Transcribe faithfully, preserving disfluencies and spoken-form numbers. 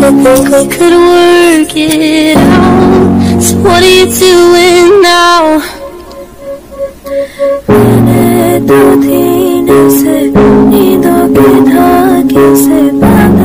think we could work it out. So what are you doing now? मैंने तो थी न से नींदों के धागे से बांधा